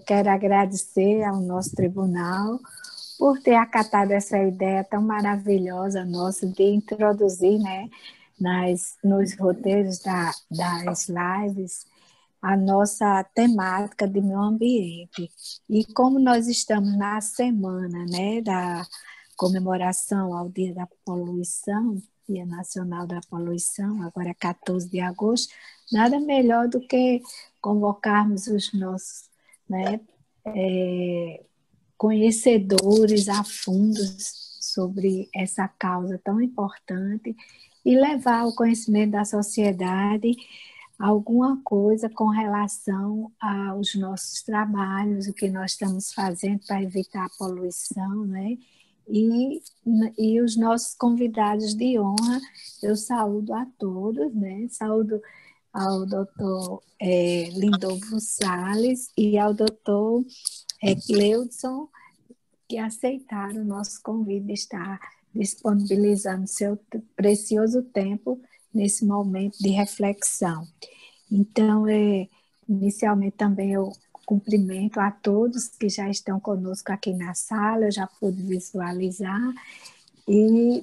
quero agradecer ao nosso tribunal por ter acatado essa ideia tão maravilhosa nossa de introduzir, né, nos roteiros das lives a nossa temática de meio ambiente. E como nós estamos na semana, né, da comemoração ao Dia da Poluição, Dia Nacional da Poluição, agora é 14 de agosto, nada melhor do que convocarmos os nossos, né, conhecedores a fundo sobre essa causa tão importante e levar ao conhecimento da sociedade alguma coisa com relação aos nossos trabalhos, o que nós estamos fazendo para evitar a poluição, né? E os nossos convidados de honra, eu saúdo a todos, né? Saúdo ao doutor Lindolfo Salles e ao doutor Cleudson, que aceitaram o nosso convite de estar disponibilizando seu precioso tempo nesse momento de reflexão. Então, inicialmente também eu cumprimento a todos que já estão conosco aqui na sala, eu já pude visualizar e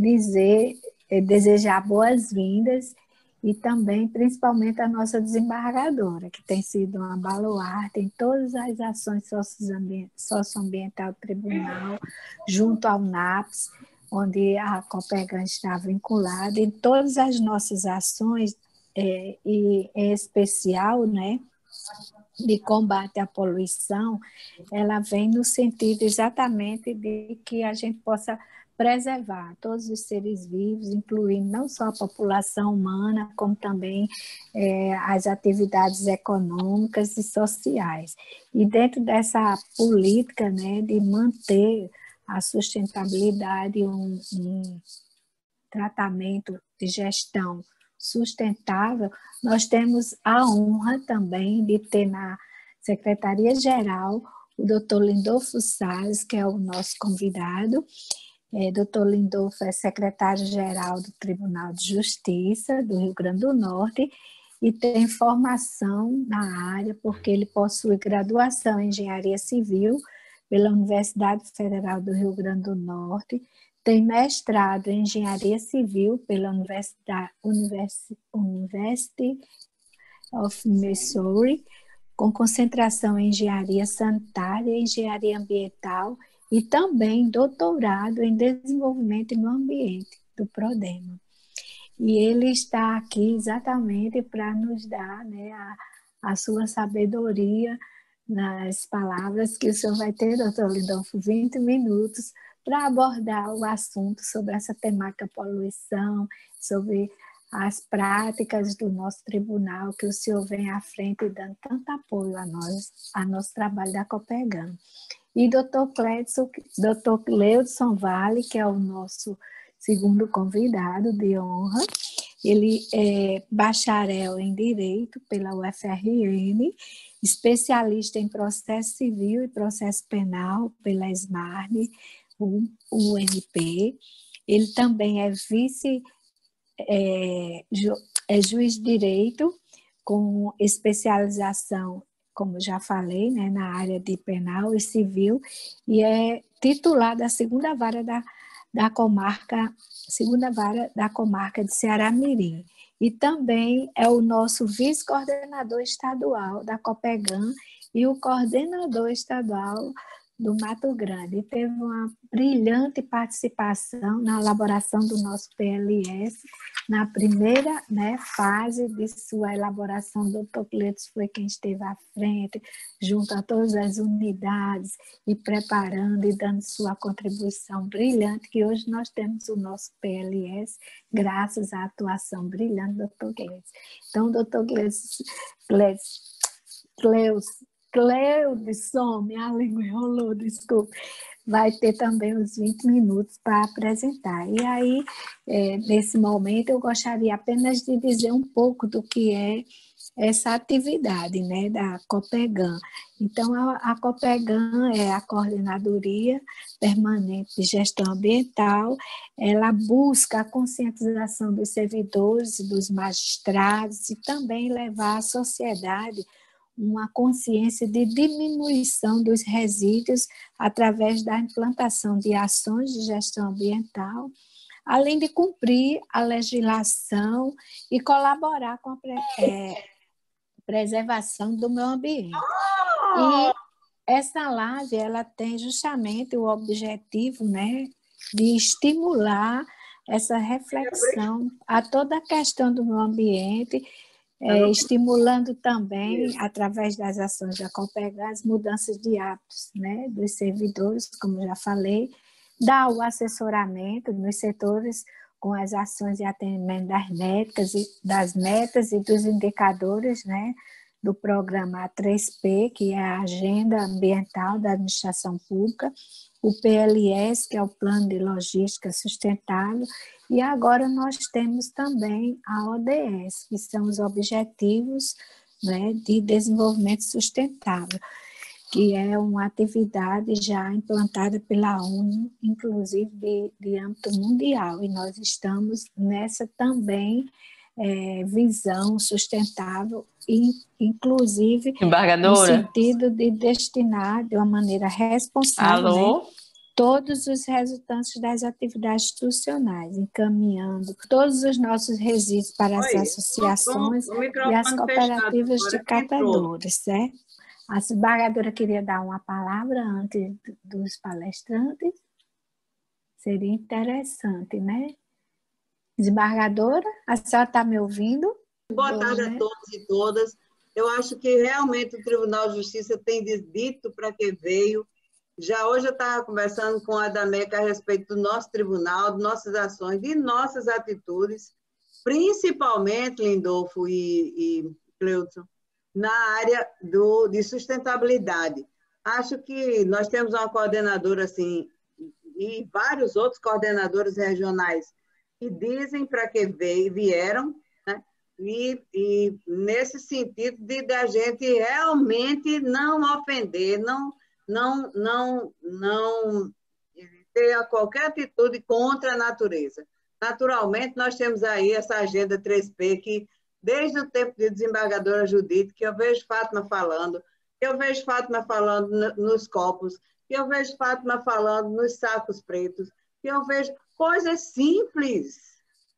desejar boas-vindas e também, principalmente, a nossa desembargadora, que tem sido uma baluarte em todas as ações socioambientais do tribunal, junto ao NAPS, onde a Copegan está vinculada, em todas as nossas ações, e em especial, né, de combate à poluição, ela vem no sentido exatamente de que a gente possa preservar todos os seres vivos, incluindo não só a população humana, como também as atividades econômicas e sociais. E dentro dessa política, né, de manter a sustentabilidade, um tratamento de gestão sustentável, nós temos a honra também de ter na Secretaria-Geral o doutor Lindolfo Salles, que é o nosso convidado. Doutor Lindolfo é secretário-geral do Tribunal de Justiça do Rio Grande do Norte e tem formação na área, porque ele possui graduação em Engenharia Civil pela Universidade Federal do Rio Grande do Norte, tem mestrado em Engenharia Civil pela University of Missouri, com concentração em Engenharia Sanitária e Engenharia Ambiental, e também doutorado em Desenvolvimento e Meio Ambiente, do PRODEMA. E ele está aqui exatamente para nos dar, né, a sua sabedoria nas palavras que o senhor vai ter, doutor Lindolfo, 20 minutos, para abordar o assunto sobre essa temática poluição, sobre as práticas do nosso tribunal, que o senhor vem à frente dando tanto apoio a nós, a nosso trabalho da Copegan. E doutor Cleudson Vale, que é o nosso segundo convidado de honra, ele é bacharel em Direito pela UFRN, especialista em processo civil e processo penal pela SMARN, UNP. Ele também é juiz de direito com especialização, como já falei, né, na área de penal e civil, e é titular da segunda vara da comarca de Ceará-Mirim. E também é o nosso vice-coordenador estadual da Copegan e o coordenador estadual do Mato Grande. E teve uma brilhante participação na elaboração do nosso PLS, na primeira, né, fase de sua elaboração. O doutor Cleiton foi quem esteve à frente, junto a todas as unidades, e preparando e dando sua contribuição brilhante, que hoje nós temos o nosso PLS, graças à atuação brilhante do doutor Cleiton. Então, doutor Cleudson, minha língua enrolou, desculpa, vai ter também uns 20 minutos para apresentar. E aí, nesse momento, eu gostaria apenas de dizer um pouco do que é essa atividade, né, da Copegan. Então, a Copegan é a Coordenadoria Permanente de Gestão Ambiental, ela busca a conscientização dos servidores e dos magistrados e também levar à sociedade uma consciência de diminuição dos resíduos através da implantação de ações de gestão ambiental, além de cumprir a legislação e colaborar com a preservação do meio ambiente. E essa live ela tem justamente o objetivo, né, de estimular essa reflexão a toda a questão do meio ambiente, estimulando também, através das ações da Copegan, as mudanças de hábitos, né, dos servidores, como já falei, dar o assessoramento nos setores com as ações de atendimento das metas e dos indicadores, né, do programa A3P, que é a Agenda Ambiental da Administração Pública, o PLS, que é o Plano de Logística Sustentável, e agora nós temos também a ODS, que são os Objetivos, né, de Desenvolvimento Sustentável, que é uma atividade já implantada pela ONU, inclusive de âmbito mundial, e nós estamos nessa também visão sustentável, inclusive no sentido de destinar de uma maneira responsável, né, todos os resultantes das atividades institucionais, encaminhando todos os nossos resíduos para as associações e as cooperativas de catadores, certo? A desembargadora queria dar uma palavra antes dos palestrantes. Seria interessante, né? Desembargadora, a senhora está me ouvindo? Boa tarde a todos e todas. Eu acho que realmente o Tribunal de Justiça tem dito para que veio. Já hoje eu estava conversando com a Dameca a respeito do nosso tribunal, de nossas ações, de nossas atitudes, principalmente, Lindolfo e Cleudson, na área de sustentabilidade. Acho que nós temos uma coordenadora assim, e vários outros coordenadores regionais que dizem para que vieram, né? E nesse sentido de da gente realmente não ofender, não ter qualquer atitude contra a natureza. Naturalmente, nós temos aí essa agenda 3P que desde o tempo de desembargadora Judite, que eu vejo Fátima falando, que eu vejo Fátima falando nos copos, que eu vejo Fátima falando nos sacos pretos, que eu vejo coisas simples.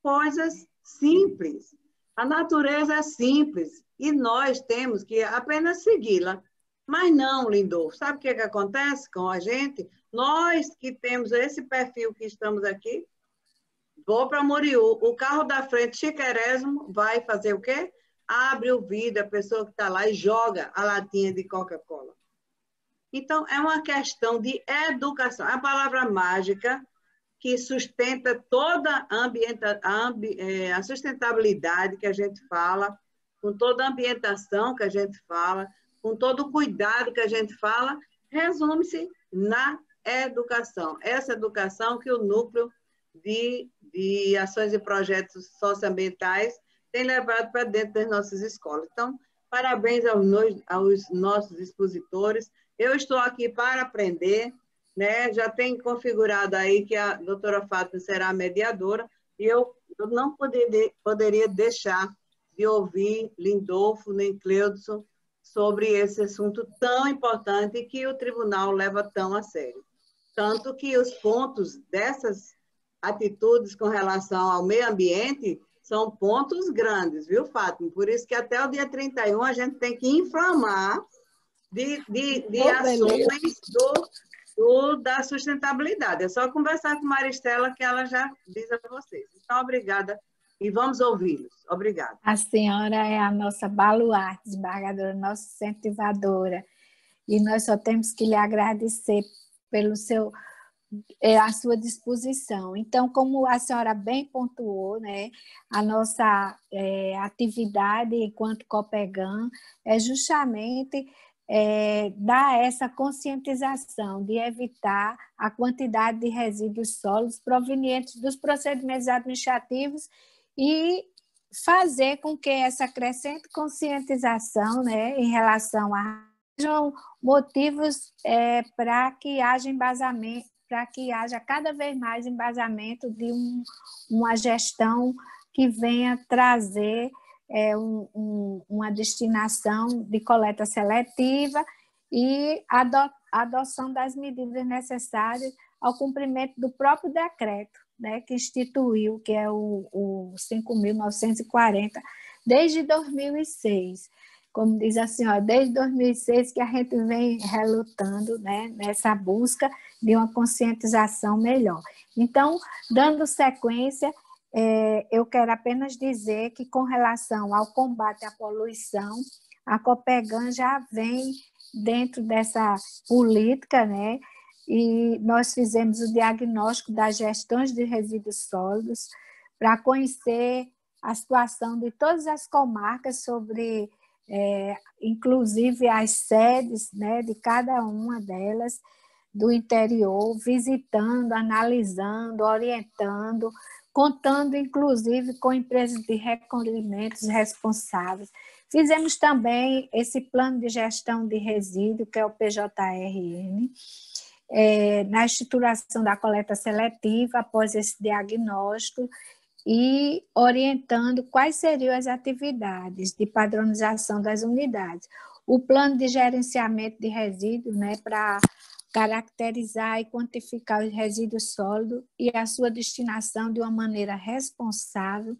A natureza é simples e nós temos que apenas segui-la. Mas não, Lindolfo, sabe o que acontece com a gente? Nós que temos esse perfil que estamos aqui, vou para Muriú, o carro da frente, chiquérrimo, vai fazer o quê? Abre o vidro, a pessoa que está lá e joga a latinha de Coca-Cola. Então, é uma questão de educação. A palavra mágica que sustenta toda a sustentabilidade que a gente fala, com toda a ambientação que a gente fala, com todo o cuidado que a gente fala, resume-se na educação. Essa educação que o núcleo de ações e projetos socioambientais tem levado para dentro das nossas escolas. Então, parabéns aos nossos expositores. Eu estou aqui para aprender, né? Já tem configurado aí que a doutora Fátima será a mediadora, e eu não poderia deixar de ouvir Lindolfo nem Cleudson sobre esse assunto tão importante que o tribunal leva tão a sério. Tanto que os pontos dessas atitudes com relação ao meio ambiente são pontos grandes, viu, Fátima? Por isso que até o dia 31 a gente tem que inflamar de ações da sustentabilidade. É só conversar com Maristela que ela já diz a vocês. Então, obrigada e vamos ouvi-los. Obrigada. A senhora é a nossa baluarte, desembargadora, nossa incentivadora, e nós só temos que lhe agradecer pelo a sua disposição. Então, como a senhora bem pontuou, né, a nossa atividade enquanto Copegan é justamente dar essa conscientização de evitar a quantidade de resíduos sólidos provenientes dos procedimentos administrativos e fazer com que essa crescente conscientização, né, em relação a sejam motivos para que haja embasamento, para que haja cada vez mais embasamento de uma gestão que venha trazer uma destinação de coleta seletiva e a adoção das medidas necessárias ao cumprimento do próprio decreto, né, que instituiu, que é o 5.940, desde 2006. Como diz a senhora, desde 2006 que a gente vem relutando, né, nessa busca de uma conscientização melhor. Então, dando sequência, eu quero apenas dizer que, com relação ao combate à poluição, a Copegan já vem dentro dessa política, né? E nós fizemos o diagnóstico das gestões de resíduos sólidos para conhecer a situação de todas as comarcas sobre, inclusive as sedes, né, de cada uma delas, do interior, visitando, analisando, orientando, contando, inclusive, com empresas de recolhimentos responsáveis. Fizemos também esse plano de gestão de resíduo, que é o PJRN, na estruturação da coleta seletiva, após esse diagnóstico, e orientando quais seriam as atividades de padronização das unidades. O plano de gerenciamento de resíduos, né, para caracterizar e quantificar os resíduos sólidos e a sua destinação de uma maneira responsável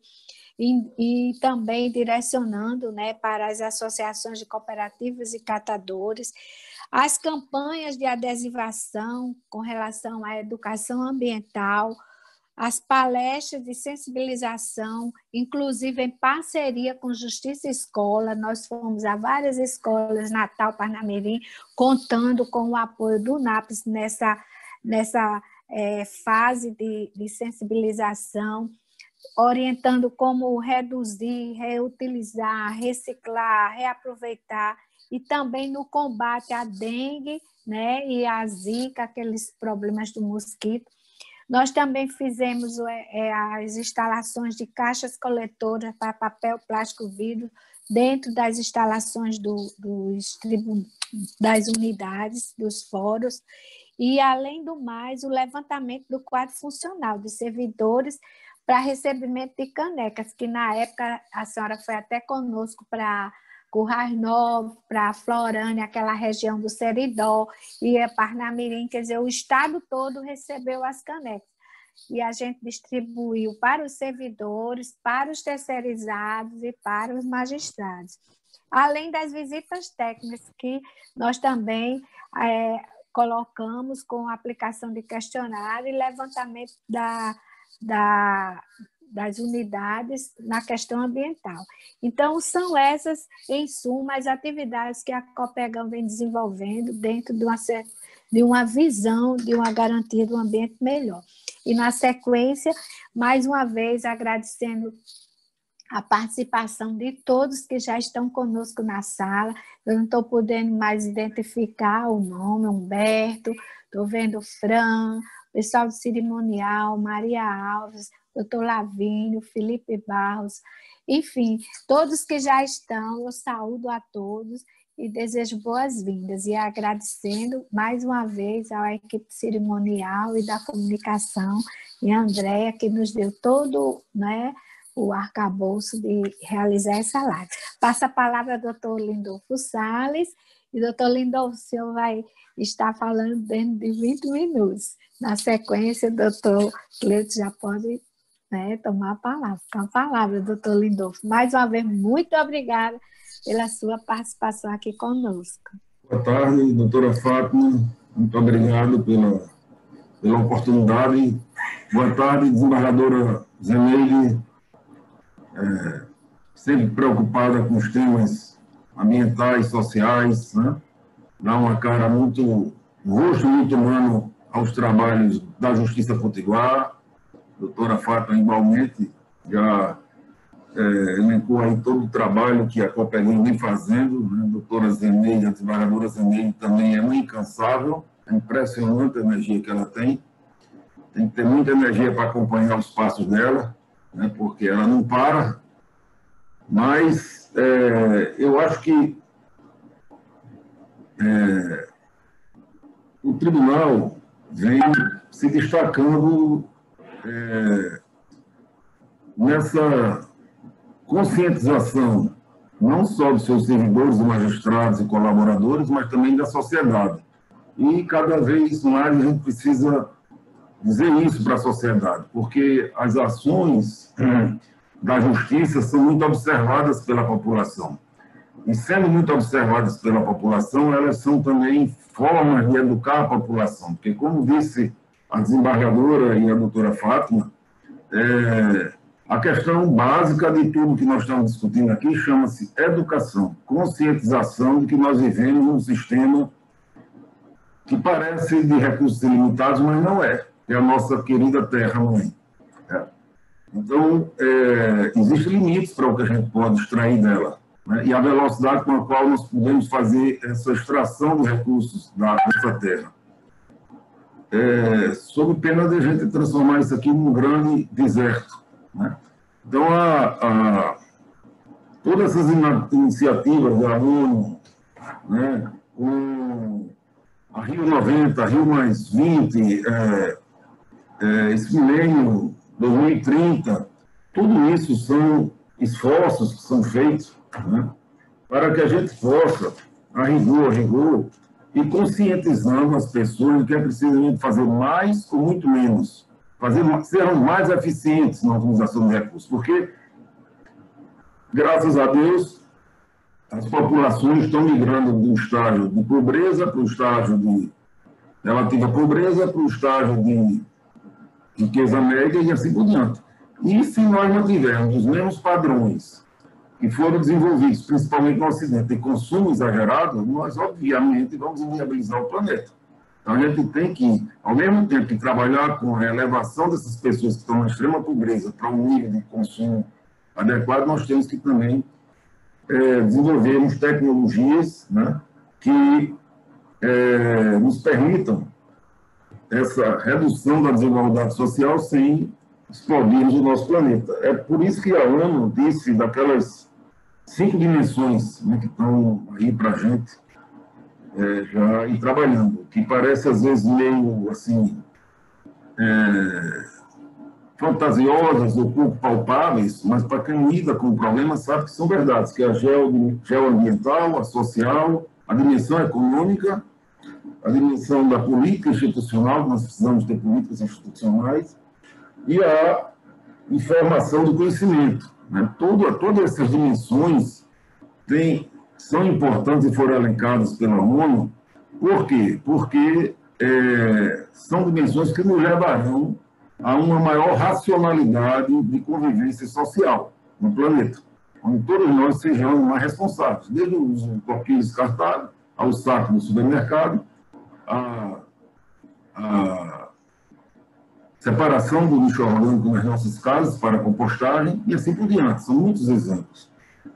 e também direcionando, né, para as associações de cooperativas e catadores, as campanhas de adesivação com relação à educação ambiental, as palestras de sensibilização, inclusive em parceria com Justiça Escola. Nós fomos a várias escolas, Natal, Parnamirim, contando com o apoio do NAPES nessa fase de sensibilização, orientando como reduzir, reutilizar, reciclar, reaproveitar, e também no combate à dengue, né, e à zika, aqueles problemas do mosquito. Nós também fizemos as instalações de caixas coletoras para papel, plástico, vidro, dentro das instalações das unidades, dos fóruns, e, além do mais, o levantamento do quadro funcional de servidores para recebimento de canecas, que na época a senhora foi até conosco para Currais Novos, para Florânia, aquela região do Seridó, e a Parnamirim, quer dizer, o estado todo recebeu as canecas. E a gente distribuiu para os servidores, para os terceirizados e para os magistrados. Além das visitas técnicas, que nós também colocamos com aplicação de questionário e levantamento das unidades na questão ambiental. Então, são essas, em suma, as atividades que a Copegan vem desenvolvendo dentro de uma visão, de uma garantia de um ambiente melhor. E, na sequência, mais uma vez, agradecendo a participação de todos que já estão conosco na sala. Eu não estou podendo mais identificar o nome, Humberto, estou vendo Fran, pessoal do cerimonial, Maria Alves, doutor Lavínia, Felipe Barros, enfim, todos que já estão, eu saúdo a todos e desejo boas-vindas, e agradecendo mais uma vez à equipe cerimonial e da comunicação, e a Andréia, que nos deu todo, né, o arcabouço de realizar essa live. Passa a palavra ao doutor Lindolfo Salles, e doutor Lindolfo, o senhor vai estar falando dentro de 20 minutos. Na sequência, o doutor Cleito já pode, né, tomar a palavra. Com a palavra, doutor Lindolfo. Mais uma vez, muito obrigada pela sua participação aqui conosco. Boa tarde, doutora Fátima. Muito obrigado pela oportunidade. Boa tarde, desembargadora Zeneide, sempre preocupada com os temas ambientais, sociais, né? Dá uma cara muito, rosto muito humano aos trabalhos da Justiça Potiguar. Doutora Fátima, igualmente, já elencou aí todo o trabalho que a Copegan vem fazendo, né? Doutora Zeneide, a desembargadora Zeneide, também é uma incansável, é impressionante a energia que ela tem. Tem que ter muita energia para acompanhar os passos dela, né? Porque ela não para. Mas eu acho que o tribunal vem se destacando nessa conscientização não só dos seus servidores, magistrados e colaboradores, mas também da sociedade. E cada vez mais a gente precisa dizer isso para a sociedade, porque as ações da justiça são muito observadas pela população. E sendo muito observadas pela população, elas são também formas de educar a população, porque, como disse a desembargadora e a doutora Fátima, a questão básica de tudo que nós estamos discutindo aqui chama-se educação, conscientização de que nós vivemos num sistema que parece de recursos ilimitados, mas não é. É a nossa querida terra-mãe. Então, existem limites para o que a gente pode extrair dela, né? E a velocidade com a qual nós podemos fazer essa extração de recursos dessa terra. Sob pena de a gente transformar isso aqui num grande deserto, né? Então, todas essas iniciativas da ONU, né, com a Rio 90, Rio mais 20, esse milênio 2030, tudo isso são esforços que são feitos, né, para que a gente possa, a rigor, e conscientizando as pessoas de que é preciso fazer mais com muito menos, sermos mais eficientes na utilização de recursos, porque, graças a Deus, as populações estão migrando do estágio de pobreza para o estágio de relativa pobreza, para o estágio de riqueza média e assim por diante. E se nós mantivermos os mesmos padrões que foram desenvolvidos, principalmente no Ocidente, de consumo exagerado, nós, obviamente, vamos inviabilizar o planeta. Então, a gente tem que, ao mesmo tempo que trabalhar com a elevação dessas pessoas que estão na extrema pobreza para um nível de consumo adequado, nós temos que também desenvolvermos tecnologias, né, que nos permitam essa redução da desigualdade social sem explodirmos o nosso planeta. É por isso que a ONU disse daquelas 5 dimensões, né, que estão aí para a gente já ir trabalhando, que parece às vezes meio assim fantasiosas ou pouco palpáveis, mas para quem lida com o problema sabe que são verdades, que é a geoambiental, a social, a dimensão econômica, a dimensão da política institucional, nós precisamos ter políticas institucionais, e a informação do conhecimento, né? Todas essas dimensões são importantes e foram elencadas pela ONU. Por quê? Porque são dimensões que nos levarão a uma maior racionalidade de convivência social no planeta, onde todos nós sejamos mais responsáveis, desde os copinhos descartados, ao saco do supermercado, a separação do lixo orgânico nas nossas casas para compostagem e assim por diante. São muitos exemplos.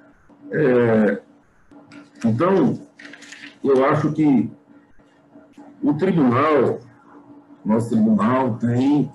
Então, eu acho que o tribunal, nosso tribunal, tem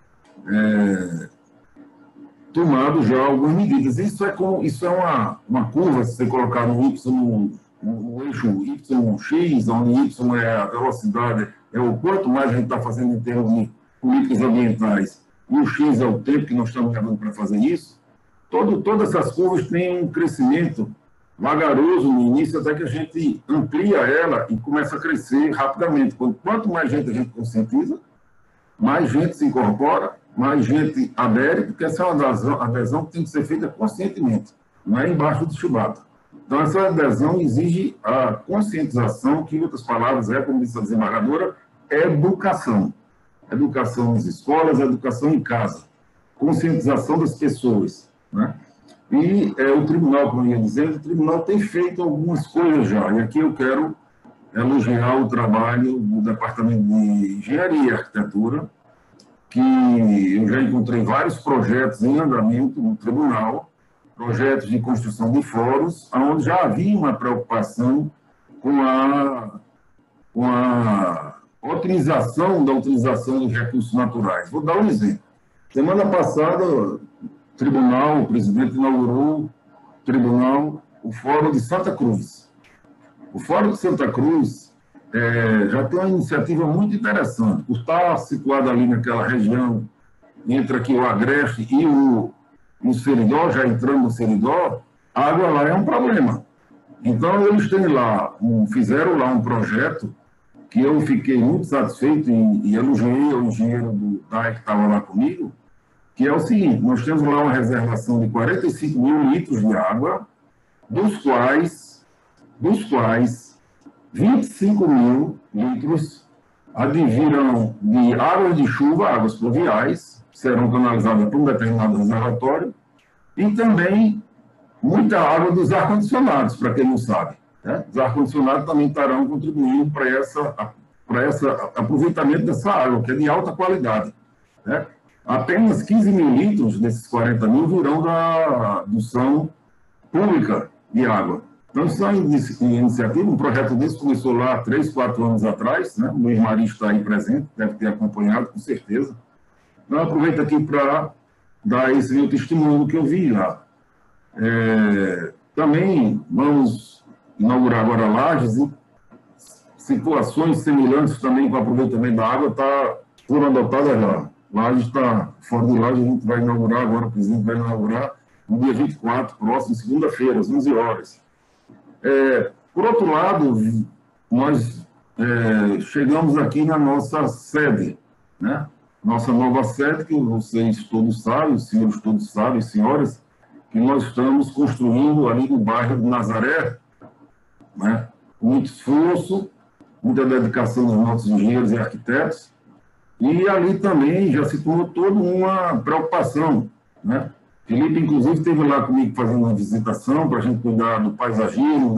tomado já algumas medidas. Isso é uma curva, se você colocar no eixo YX, onde Y é a velocidade, é o quanto mais a gente está fazendo em termos de políticas ambientais, e o X é o tempo que nós estamos levando para fazer isso. Todas essas curvas têm um crescimento vagaroso no início, até que a gente amplia ela e começa a crescer rapidamente. Quanto mais gente a gente conscientiza, mais gente se incorpora, mais gente adere, porque essa é uma adesão que tem que ser feita conscientemente, não é embaixo do chibata. Então, essa adesão exige a conscientização, que, em outras palavras, como disse a desembargadora, educação. Educação nas escolas, educação em casa, conscientização das pessoas, né? E o tribunal, como eu ia dizendo, o tribunal tem feito algumas coisas já, e aqui eu quero elogiar o trabalho do Departamento de Engenharia e Arquitetura, que eu já encontrei vários projetos em andamento no tribunal, projetos de construção de fóruns, onde já havia uma preocupação com a otimização da utilização dos recursos naturais. Vou dar um exemplo. Semana passada, o presidente inaugurou o Fórum de Santa Cruz. O Fórum de Santa Cruz já tem uma iniciativa muito interessante, por estar situado ali naquela região, entre aqui o Agreste e o no Seridó, já entrando no Seridó, a água lá é um problema. Então, eles têm lá, fizeram lá um projeto que eu fiquei muito satisfeito e elogiei o engenheiro do DAE que estava lá comigo, que é o seguinte: nós temos lá uma reservação de 45 mil litros de água, dos quais 25 mil litros advirão de águas de chuva, águas pluviais, serão canalizadas para um determinado reservatório, e também muita água dos ar-condicionados, para quem não sabe. Né? Os ar-condicionados também estarão contribuindo para esse aproveitamento dessa água, que é de alta qualidade. Né? Apenas 15 mil litros desses 40 mil virão da doação pública de água. Então, isso é uma iniciativa, um projeto desse começou lá 3, 4 anos atrás, né? O Luiz Maria está aí presente, deve ter acompanhado, com certeza. Então, eu aproveito aqui para dar esse meu testemunho do que eu vi lá. Também vamos inaugurar agora Lages, e situações semelhantes também com o aproveitamento da água foram adotadas lá. Lages está, fora de Lages, a gente vai inaugurar agora, o presidente vai inaugurar no dia 24, próximo, segunda-feira, às 11 horas. Por outro lado, nós chegamos aqui na nossa sede, né? Nossa nova sede, que vocês todos sabem, os senhores todos sabem, senhoras, que nós estamos construindo ali no bairro de Nazaré, né? Muito esforço, muita dedicação dos nossos engenheiros e arquitetos, e ali também já se tornou toda uma preocupação, né? Felipe, inclusive, esteve lá comigo fazendo uma visitação para a gente cuidar do paisagismo,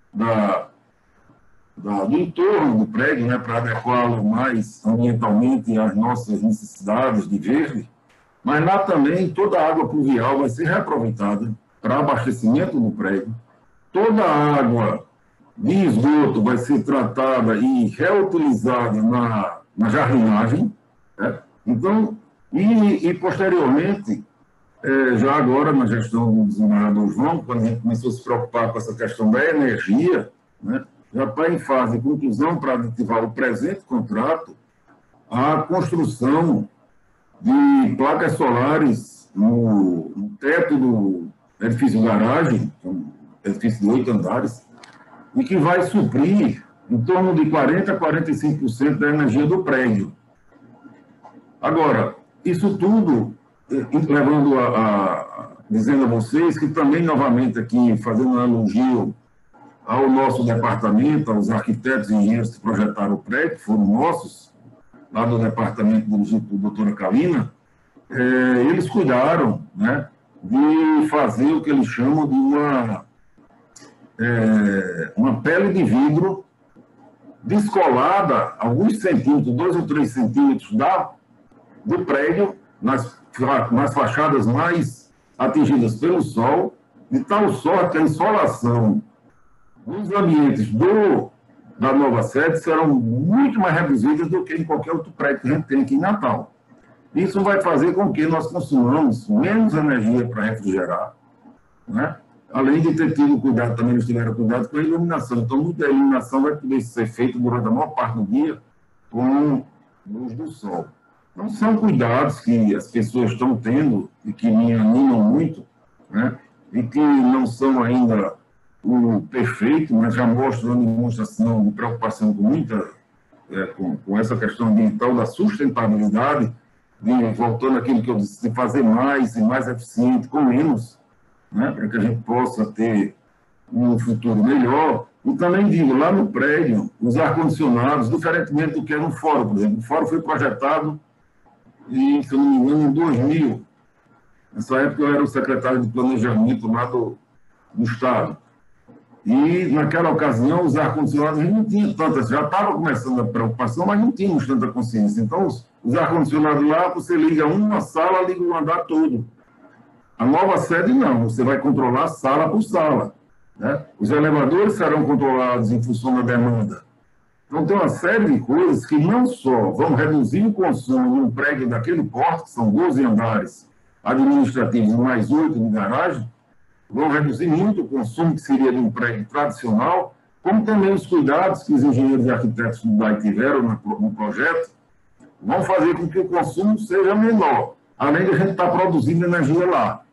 do entorno do prédio, né, para adequá-lo mais ambientalmente às nossas necessidades de verde. Mas lá também toda a água pluvial vai ser reaproveitada para abastecimento do prédio. Toda a água de esgoto vai ser tratada e reutilizada na jardinagem. Né? Então, e posteriormente, já agora na gestão do desembargador João, quando a gente começou a se preocupar com essa questão da energia, né, já está em fase de conclusão para aditivar o presente contrato a construção de placas solares no teto do edifício garagem, um edifício de 8 andares, e que vai suprir em torno de 40% a 45% da energia do prédio. Agora, isso tudo levando dizendo a vocês que também, novamente aqui, fazendo um elogio ao nosso departamento, aos arquitetos e engenheiros que projetaram o prédio, que foram nossos, lá do departamento dirigido por doutora Kalina, eles cuidaram, né, de fazer o que eles chamam de uma pele de vidro descolada, alguns centímetros, 2 ou 3 centímetros do prédio, nas fachadas mais atingidas pelo sol, de tal sorte que a insolação nos ambientes da nova sede serão muito mais reduzidas do que em qualquer outro prédio que a gente tem aqui em Natal. Isso vai fazer com que nós consumamos menos energia para refrigerar, né? Além de ter tido cuidado, também eles tiveram cuidado com a iluminação. Então, muita iluminação vai poder ser feita durante a maior parte do dia com luz do sol. Então, são cuidados que as pessoas estão tendo e que me animam muito, né? E que não são ainda o perfeito, mas já mostram uma demonstração de preocupação com muita, com essa questão ambiental da sustentabilidade, voltando àquilo que eu disse, de fazer mais e mais eficiente com menos, né? Para que a gente possa ter um futuro melhor. E também digo, lá no prédio, os ar-condicionados, diferentemente do que é no fórum, por exemplo. O fórum foi projetado e, se eu não me engano, em 2000. Nessa época eu era o secretário de planejamento lá do Estado. E, naquela ocasião, os ar-condicionados não tinham tanta... Já estava começando a preocupação, mas não tínhamos tanta consciência. Então, os ar-condicionados lá, você liga uma sala, liga o andar todo. A nova sede, não. Você vai controlar sala por sala, né? Os elevadores serão controlados em função da demanda. Então, tem uma série de coisas que não só vão reduzir o consumo em um prédio daquele porte, que são 12 andares administrativos e mais 8 de garagem, vão reduzir muito o consumo que seria de um prédio tradicional, como também os cuidados que os engenheiros e arquitetos do DAE tiveram no projeto, vão fazer com que o consumo seja menor, além de a gente estar produzindo energia lá.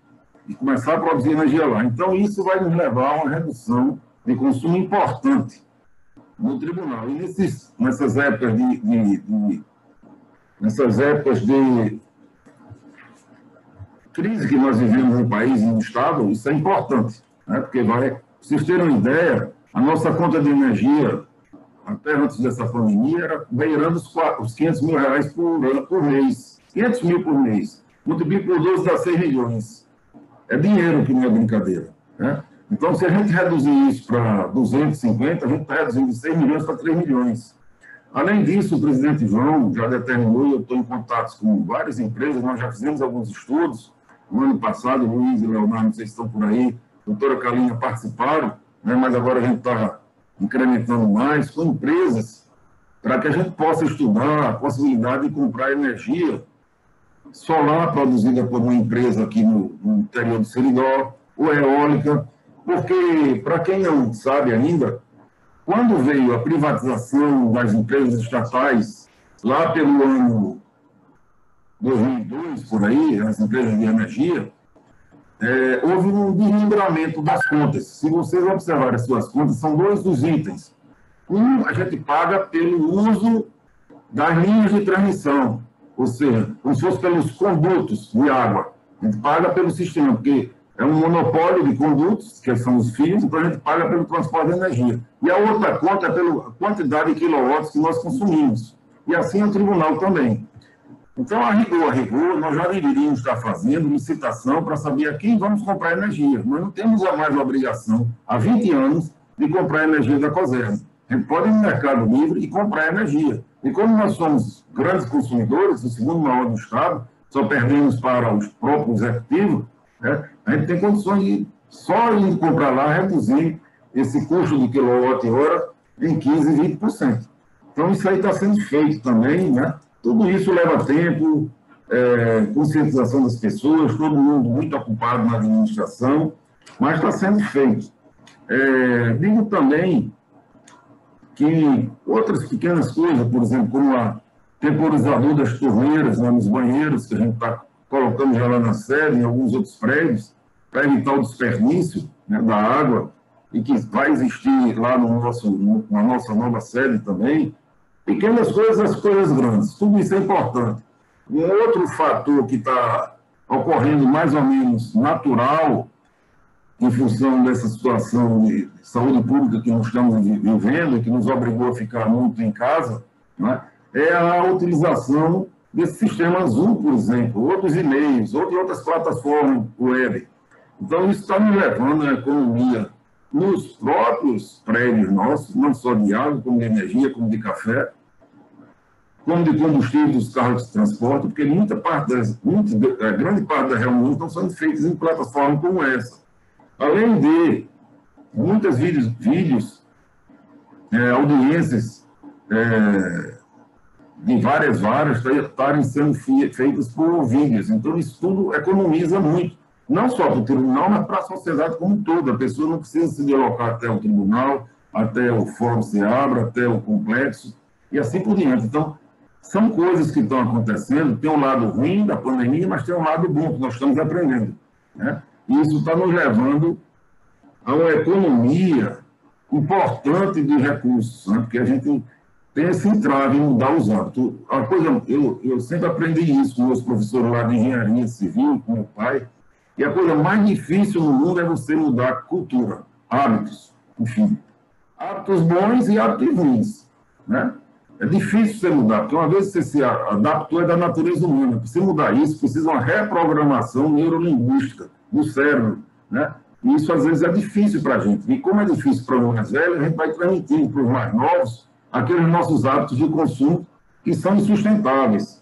e começar a produzir energia lá. Então, isso vai nos levar a uma redução de consumo importante no tribunal. E nessas épocas de crise que nós vivemos no país e no Estado, isso é importante, né? Porque para vocês terem uma ideia, a nossa conta de energia, até antes dessa pandemia, era beirando os 500 mil reais por mês. 500 mil por mês. Multiplica por 12 dá 6 milhões. É dinheiro que não é brincadeira, né? Então, se a gente reduzir isso para 250, a gente está reduzindo de 6 milhões para 3 milhões. Além disso, o presidente João já determinou, e eu estou em contato com várias empresas, nós já fizemos alguns estudos. No ano passado, o Luiz e o Leonardo, não sei se estão por aí, a doutora Kalina participaram, né, mas agora a gente está incrementando mais com empresas para que a gente possa estudar a possibilidade de comprar energia solar produzida por uma empresa aqui no interior do Seridó, ou eólica, porque, para quem não sabe ainda, quando veio a privatização das empresas estatais, lá pelo ano 2002, por aí, as empresas de energia, houve um desmembramento das contas. Se vocês observarem as suas contas, são dois dos itens. Um, a gente paga pelo uso das linhas de transmissão, ou seja, como se fosse pelos condutos de água. A gente paga pelo sistema, porque é um monopólio de condutos, que são os fios, então a gente paga pelo transporte de energia. E a outra conta é pela quantidade de quilowatts que nós consumimos. E assim é o tribunal também. Então, a rigor, nós já deveríamos estar fazendo licitação para saber a quem vamos comprar energia. Nós não temos mais a obrigação, há 20 anos, de comprar energia da Coserno. A gente pode ir no Mercado Livre e comprar energia. E como nós somos grandes consumidores, o segundo maior do Estado, só perdemos para os próprios executivos, né? A gente tem condições de, só indo comprar lá, reduzir esse custo de quilowatt-hora em 15% e 20%. Então, isso aí está sendo feito também, né? Tudo isso leva tempo, conscientização das pessoas, todo mundo muito ocupado na administração, mas está sendo feito. Digo também que outras pequenas coisas, por exemplo, como a temporizador das torneiras, né, nos banheiros, que a gente está colocando já lá na sede, em alguns outros prédios, para evitar o desperdício, né, da água, e que vai existir lá na nossa nova sede também. Pequenas coisas, as coisas grandes. Tudo isso é importante. Um outro fator que está ocorrendo mais ou menos natural, em função dessa situação de saúde pública que nós estamos vivendo, que nos obrigou a ficar muito em casa, né, é a utilização desse sistema Azul, por exemplo, outros e-mails, outras plataformas web. Então, isso está nos levando à economia nos próprios prédios nossos, não só de água, como de energia, como de café, como de combustível dos carros de transporte, porque grande parte das reuniões estão sendo feitas em plataformas como essa. Além de muitas vídeos, audiências de várias varas estarem sendo feitas por vídeos. Então, isso tudo economiza muito, não só para o tribunal, mas para a sociedade como um todo. A pessoa não precisa se deslocar até o tribunal, até o Fórum Seabra, até o complexo, e assim por diante. Então, são coisas que estão acontecendo, tem um lado ruim da pandemia, mas tem um lado bom que nós estamos aprendendo, né? E isso está nos levando a uma economia importante de recursos, né? Porque a gente tem esse entrave em mudar os hábitos. A coisa, eu sempre aprendi isso com meus professores lá de engenharia civil, com meu pai, e a coisa mais difícil no mundo é você mudar cultura, hábitos, enfim. Hábitos bons e hábitos ruins, né? É difícil você mudar, porque uma vez que você se adaptou, é da natureza humana. Para você mudar isso, precisa uma reprogramação neurolinguística do cérebro, né? E isso, às vezes, é difícil para a gente. E como é difícil para os mais velhos, a gente vai transmitindo para os mais novos aqueles nossos hábitos de consumo que são insustentáveis.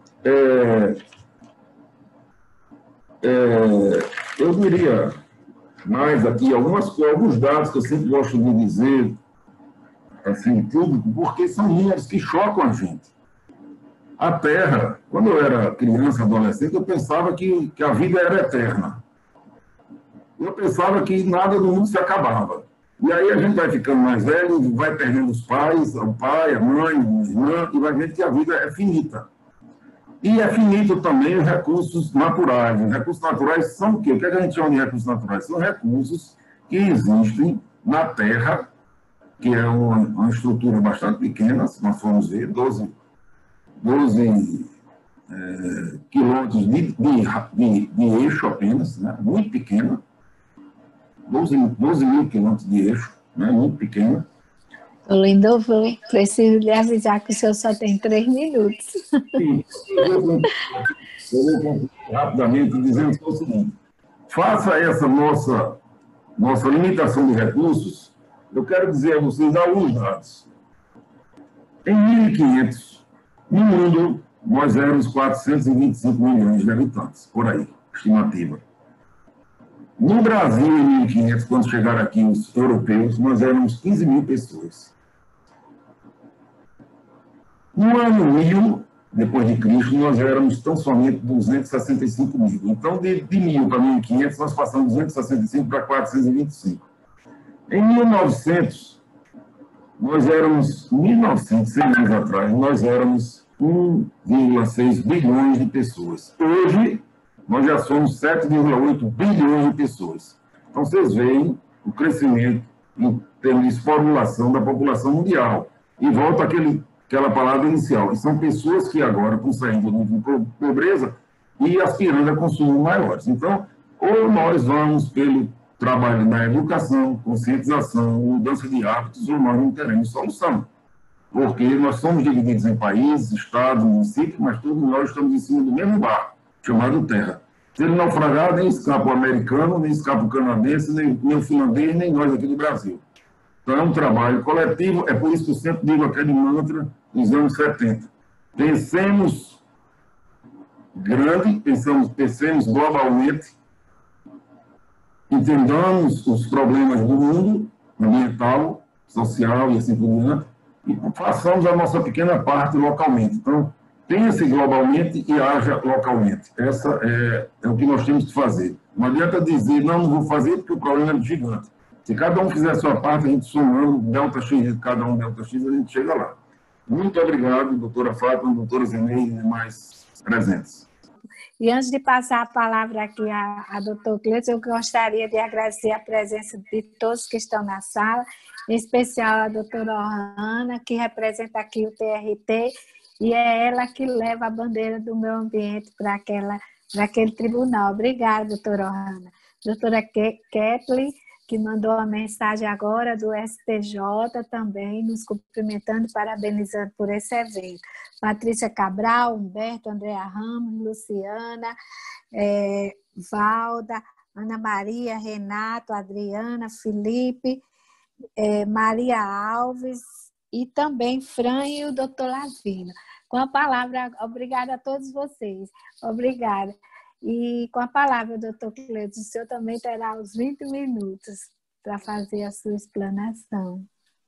Eu diria mais aqui alguns dados que eu sempre gosto de dizer, assim, em público, porque são números que chocam a gente. A Terra, quando eu era criança, adolescente, eu pensava que a vida era eterna. Eu pensava que nada do mundo se acabava. E aí a gente vai ficando mais velho, vai perdendo os pais, o pai, a mãe, a irmã, e vai ver que a vida é finita. E é finito também os recursos naturais. Os recursos naturais são o quê? O que a gente chama de recursos naturais? São recursos que existem na Terra, que é uma estrutura bastante pequena, se nós formos ver, 12 quilômetros de eixo apenas, né? Muito pequena, 12 mil quilômetros de eixo, né? Muito pequena. Lindolfo, eu preciso lhe avisar que o senhor só tem 3 minutos. Sim, eu vou concluir rapidamente dizendo o seguinte: faça essa nossa limitação de recursos, eu quero dizer a vocês alguns dados. Em 1500, no mundo, nós éramos 425 milhões de habitantes, por aí, estimativa. No Brasil, em 1500, quando chegaram aqui os europeus, nós éramos 15 mil pessoas. No ano 1000, depois de Cristo, nós éramos tão somente 265 mil. Então, de 1000 para 1500, nós passamos de 265 para 425. Em 1900, nós éramos, 1900, 100 anos atrás, nós éramos 1,6 bilhões de pessoas. Hoje, nós já somos 7,8 bilhões de pessoas. Então, vocês veem o crescimento em termos de formulação da população mundial. E volta aquela palavra inicial. E são pessoas que agora estão saindo de pobreza e aspirando a consumos maiores. Então, ou nós vamos pelo trabalho na educação, conscientização, mudança de hábitos, ou nós não teremos solução. Porque nós somos divididos em países, estados, municípios, mas todos nós estamos em cima do mesmo barco, chamado terra. Se ele naufragar, nem escapa o americano, nem escapa o canadense, nem o finlandês, nem nós aqui do Brasil. Então, é um trabalho coletivo, é por isso que eu sempre digo aquele mantra dos anos 70. Pensemos grande, pensemos globalmente, entendamos os problemas do mundo, ambiental, social e assim por diante, e façamos a nossa pequena parte localmente. Então, pense globalmente e haja localmente. Essa é o que nós temos que fazer. Não adianta dizer, não vou fazer, porque o problema é gigante. Se cada um fizer a sua parte, a gente somando delta X, cada um delta X, a gente chega lá. Muito obrigado, doutora Fátima, doutora Zeneide e demais presentes. E antes de passar a palavra aqui a doutor Cleiton, eu gostaria de agradecer a presença de todos que estão na sala, em especial a doutora Ohana, que representa aqui o TRT, e é ela que leva a bandeira do meio ambiente para aquele tribunal. Obrigada, doutora Ohana. Doutora Kathleen, que mandou a mensagem agora do STJ também, nos cumprimentando e parabenizando por esse evento. Patrícia Cabral, Humberto, Andréa Ramos, Luciana, Valda, Ana Maria, Renato, Adriana, Felipe, Maria Alves e também Fran e o doutor Lavino. Com a palavra, obrigada a todos vocês. Obrigada. E com a palavra, doutor Cleiton, o senhor também terá os 20 minutos para fazer a sua explanação.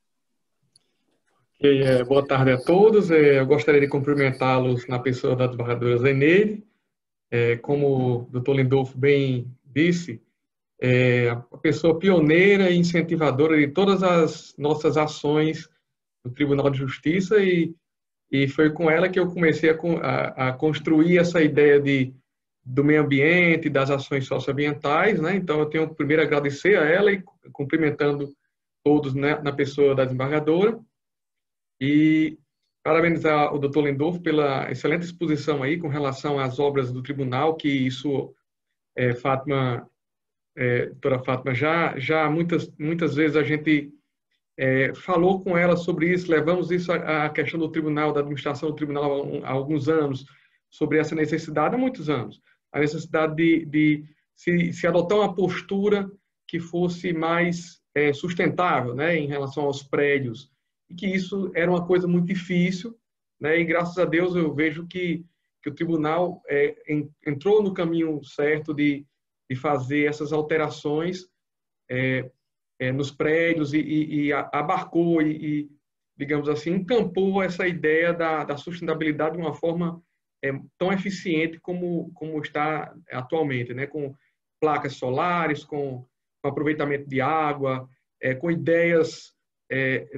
Boa tarde a todos. Eu gostaria de cumprimentá-los na pessoa da desembargadora Zeneide. Como o doutor Lindolfo bem disse, a pessoa pioneira e incentivadora de todas as nossas ações no Tribunal de Justiça e foi com ela que eu comecei a construir essa ideia do meio ambiente, das ações socioambientais, né? Então, eu tenho que primeiro agradecer a ela e cumprimentando todos, né, na pessoa da desembargadora e parabenizar o doutor Lindolfo pela excelente exposição aí com relação às obras do tribunal, que isso, doutora Fátima, já muitas vezes a gente falou com ela sobre isso, levamos isso à questão do tribunal, da administração do tribunal há alguns anos, sobre essa necessidade há muitos anos. A necessidade de se adotar uma postura que fosse mais sustentável, né, em relação aos prédios, e que isso era uma coisa muito difícil, né, e graças a Deus eu vejo que o tribunal entrou no caminho certo de fazer essas alterações nos prédios e abarcou e, digamos assim, encampou essa ideia da sustentabilidade de uma forma tão eficiente como está atualmente, né? Com placas solares, com aproveitamento de água, com ideias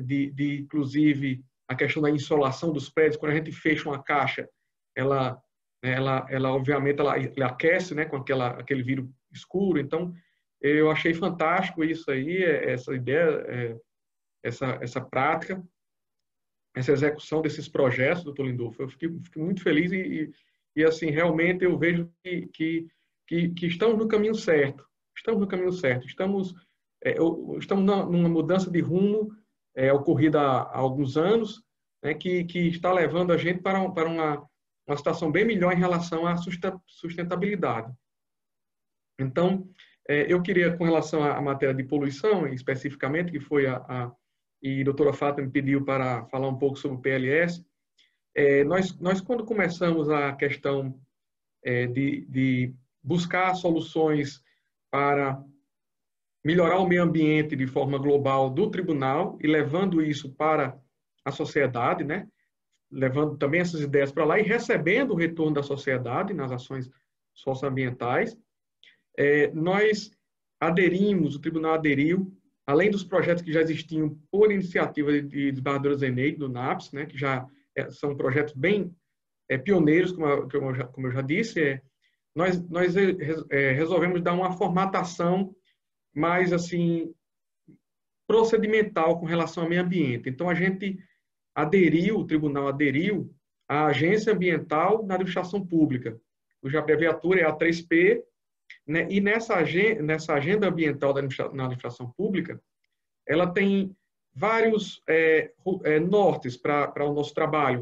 inclusive, a questão da insolação dos prédios. Quando a gente fecha uma caixa, ela né? Ela obviamente, ela aquece, né, com aquele vidro escuro. Então, eu achei fantástico isso aí, essa ideia, essa prática, essa execução desses projetos, doutor Lindolfo. Eu fiquei muito feliz e assim, realmente eu vejo que estamos no caminho certo. Estamos no caminho certo. Estamos numa mudança de rumo ocorrida há alguns anos, né, que está levando a gente para uma situação bem melhor em relação à sustentabilidade. Então, eu queria, com relação à matéria de poluição, especificamente, que foi e a doutora Fátima me pediu para falar um pouco sobre o PLS, nós quando começamos a questão de buscar soluções para melhorar o meio ambiente de forma global do tribunal e levando isso para a sociedade, né? Levando também essas ideias para lá e recebendo o retorno da sociedade nas ações socioambientais, nós aderimos, o tribunal aderiu, além dos projetos que já existiam por iniciativa de desembargadora Zeneide, do NAPS, né, que já são projetos bem pioneiros, como eu já disse, nós resolvemos dar uma formatação mais assim procedimental com relação ao meio ambiente. Então, a gente o tribunal aderiu à Agência Ambiental na Administração Pública, cuja abreviatura é A3P, né? E nessa agenda ambiental na administração pública, ela tem vários nortes para o nosso trabalho,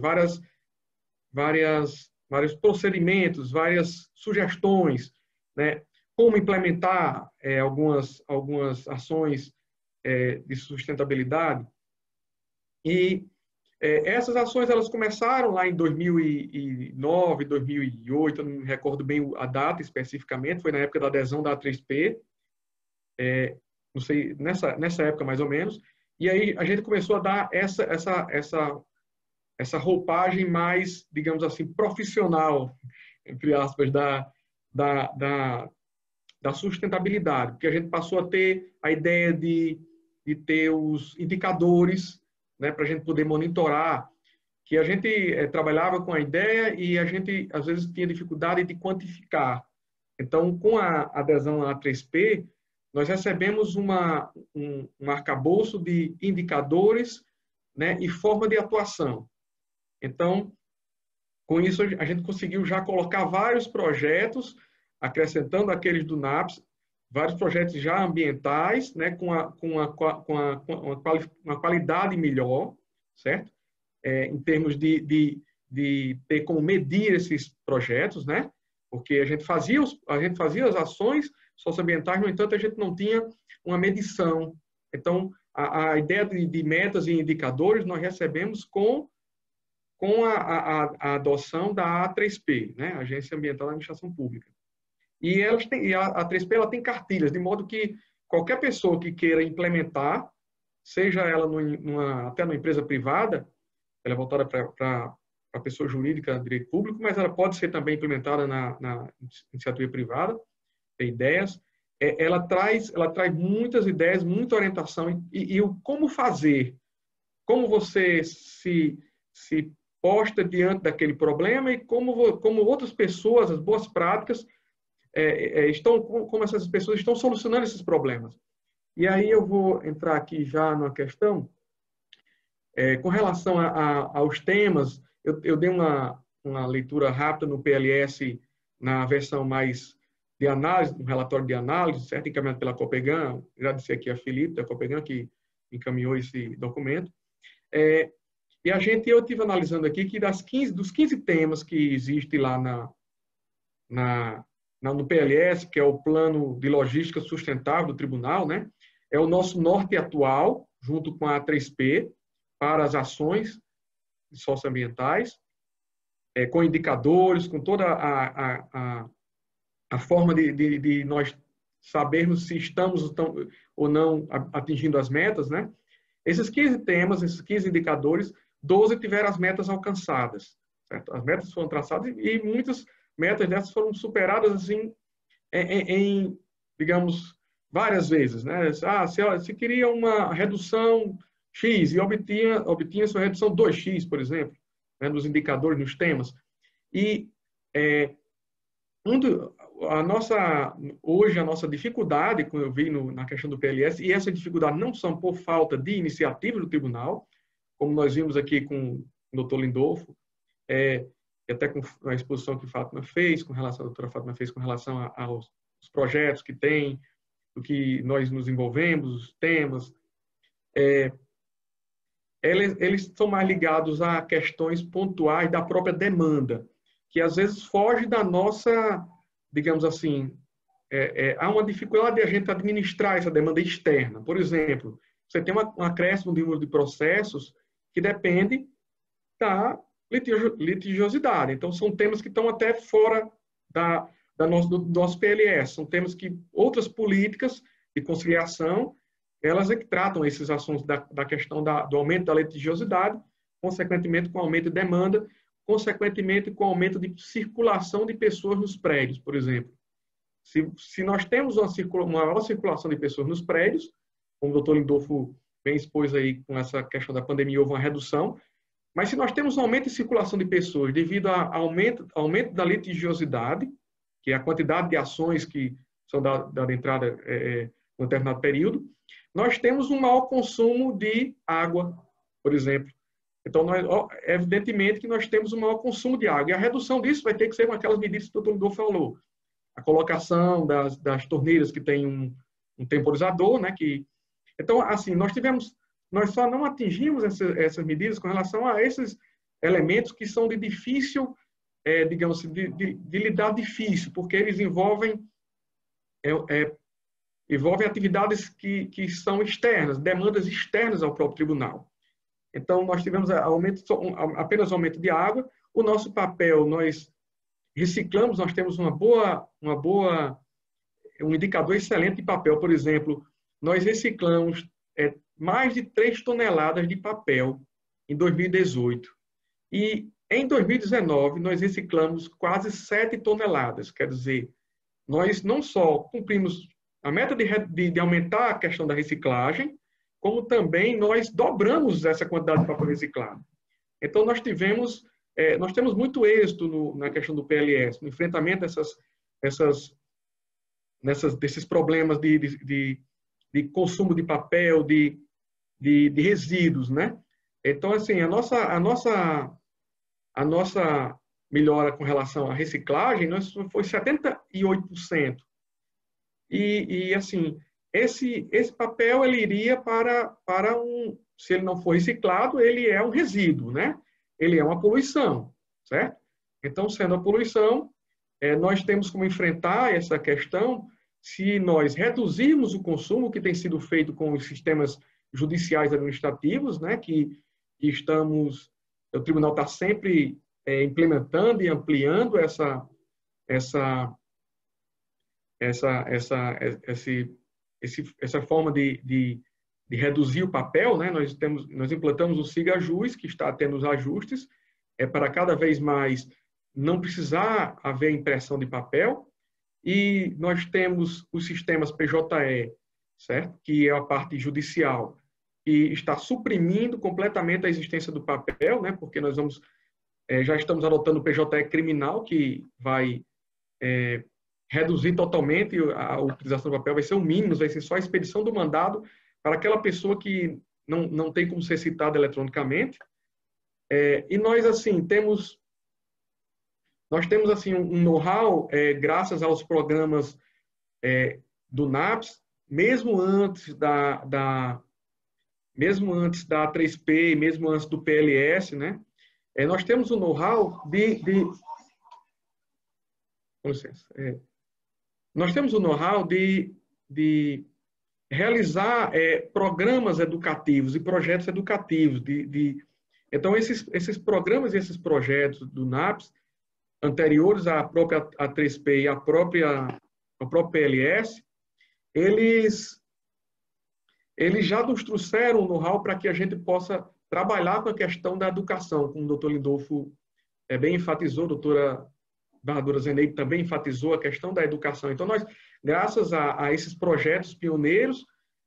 vários procedimentos, várias sugestões, né? Como implementar algumas ações de sustentabilidade. E essas ações elas começaram lá em 2009, 2008, eu não me recordo bem a data especificamente, foi na época da adesão da A3P, não sei, nessa época mais ou menos, e aí a gente começou a dar essa roupagem mais, digamos assim, profissional, entre aspas, da sustentabilidade, porque a gente passou a ter a ideia de ter os indicadores, né, para a gente poder monitorar, que a gente trabalhava com a ideia e a gente, às vezes, tinha dificuldade de quantificar. Então, com a adesão à 3P, nós recebemos um arcabouço de indicadores, né, e forma de atuação. Então, com isso, a gente conseguiu já colocar vários projetos, acrescentando aqueles do NAPS, vários projetos já ambientais, né, com uma qualidade melhor, certo? Em termos de ter como medir esses projetos, né? Porque a gente fazia as ações socioambientais, no entanto, a gente não tinha uma medição. Então, a ideia de metas e indicadores nós recebemos com a adoção da A3P, né? Agência Ambiental da Administração Pública. E a 3P ela tem cartilhas, de modo que qualquer pessoa que queira implementar, seja ela até numa empresa privada, ela é voltada para a pessoa jurídica, direito público, mas ela pode ser também implementada na iniciativa privada, tem ideias. Ela traz muitas ideias, muita orientação e o como fazer, como você se posta diante daquele problema e como outras pessoas, as boas práticas, como essas pessoas estão solucionando esses problemas. E aí eu vou entrar aqui já numa questão, com relação aos temas, eu dei uma leitura rápida no PLS, na versão mais de análise, no relatório de análise, certo? Encaminhado pela Copegan, agradecer aqui a Felipe da Copegan, que encaminhou esse documento. E eu estive analisando aqui que dos 15 temas que existem lá no PLS, que é o Plano de Logística Sustentável do Tribunal, né? É o nosso norte atual, junto com a 3P, para as ações socioambientais, com indicadores, com toda a forma de nós sabermos se estamos ou não atingindo as metas, né? Esses 15 temas, esses 15 indicadores, 12 tiveram as metas alcançadas, certo? As metas foram traçadas e muitas metas dessas foram superadas assim digamos, várias vezes, né? Se queria uma redução X e obtinha sua redução 2X, por exemplo, né, nos indicadores, nos temas. E hoje a nossa dificuldade, como eu vi na questão do PLS, e essa dificuldade não são por falta de iniciativa do tribunal, como nós vimos aqui com o doutor Lindolfo, e até com a exposição que a doutora Fátima fez com relação aos projetos que tem, do que nós nos envolvemos, os temas, eles são mais ligados a questões pontuais da própria demanda, que às vezes foge da nossa, digamos assim, há uma dificuldade de a gente administrar essa demanda externa. Por exemplo, você tem um acréscimo de número de processos que depende da litigiosidade. Então, são temas que estão até fora do nosso PLS. São temas que outras políticas de conciliação, elas é que tratam esses assuntos da questão do aumento da litigiosidade, consequentemente com o aumento de demanda, consequentemente com o aumento de circulação de pessoas nos prédios, por exemplo. Se nós temos uma maior circulação de pessoas nos prédios, como o doutor Lindolfo bem expôs aí com essa questão da pandemia, houve uma redução, mas se nós temos um aumento de circulação de pessoas devido ao aumento da litigiosidade, que é a quantidade de ações que são dadas entrada em um determinado período, nós temos um maior consumo de água, por exemplo. Então, evidentemente que nós temos um maior consumo de água. E a redução disso vai ter que ser com aquelas medidas que o doutor Lindolfo falou. A colocação das torneiras que tem um temporizador, né? Então, assim, nós só não atingimos essas medidas com relação a esses elementos que são de difícil, digamos assim, de lidar difícil, porque eles envolvem atividades que são externas, demandas externas ao próprio tribunal. Então, nós tivemos apenas aumento de água. O nosso papel, nós reciclamos, nós temos um indicador excelente de papel. Por exemplo, nós reciclamos mais de 3 toneladas de papel em 2018. E em 2019, nós reciclamos quase 7 toneladas. Quer dizer, nós não só cumprimos a meta de aumentar a questão da reciclagem, como também nós dobramos essa quantidade de papel reciclado. Então, nós temos muito êxito na questão do PLS, no enfrentamento desses problemas de consumo de papel, de resíduos, né? Então, assim, a nossa melhora com relação à reciclagem foi 78%. E assim, esse papel ele iria para se ele não for reciclado, ele é um resíduo, né? Ele é uma poluição, certo? Então, sendo a poluição, nós temos como enfrentar essa questão se nós reduzirmos o consumo, que tem sido feito com os sistemas judiciais administrativos, né? O tribunal está sempre implementando e ampliando essa forma de reduzir o papel, né? Nós implantamos o SIGAJUS, que está tendo os ajustes, para cada vez mais não precisar haver impressão de papel, e nós temos os sistemas PJE, certo? Que é a parte judicial, que está suprimindo completamente a existência do papel, né? Porque nós já estamos adotando o PJE criminal, que vai reduzir totalmente a utilização do papel, vai ser o mínimo, vai ser só a expedição do mandado para aquela pessoa que não tem como ser citada eletronicamente. E nós, assim, temos assim, um know-how, graças aos programas do NAPS, mesmo antes da 3P, mesmo antes do PLS, né? Nós temos o know-how com licença. Nós temos o know-how de realizar programas educativos e projetos educativos. Então, esses programas e esses projetos do NAPS, anteriores à própria 3P e ao próprio PLS, eles já nos trouxeram o know-how para que a gente possa trabalhar com a questão da educação, como o doutor Lindolfo bem enfatizou, a doutora Barbara Zeneide também enfatizou a questão da educação. Então, nós, graças a esses projetos pioneiros,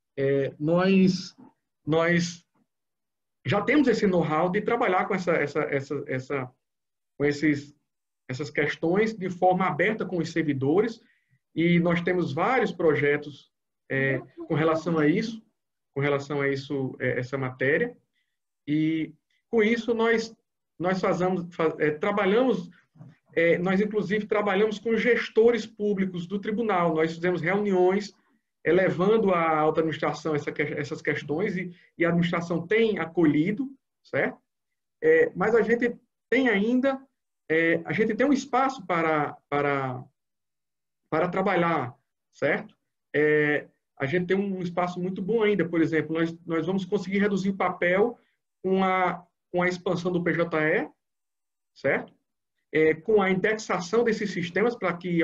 nós já temos esse know-how de trabalhar com essas questões de forma aberta com os servidores, e nós temos vários projetos com relação a isso, essa matéria, e com isso nós trabalhamos, nós inclusive trabalhamos com gestores públicos do tribunal, nós fizemos reuniões levando à alta administração essas questões, e a administração tem acolhido, certo? Mas a gente tem ainda, a gente tem um espaço para trabalhar, certo? A gente tem um espaço muito bom ainda, por exemplo, nós vamos conseguir reduzir o papel com a expansão do PJE, certo? Com a indexação desses sistemas para que